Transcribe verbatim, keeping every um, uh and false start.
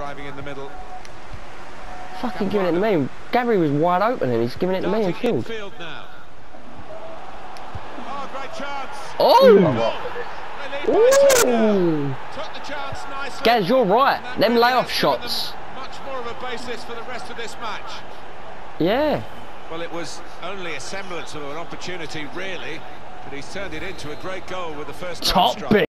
driving in the middle. Fucking giving it to me. Gary was wide open and he's giving it to me and killed. Now. Oh, great chance. Oh! Ooh. Took the chance nicely. Gaz, you're right. Them layoff shots. Much more of a basis for the rest of this match. Yeah. Well, it was only a semblance of an opportunity, really, but he's turned it into a great goal with the first top bit.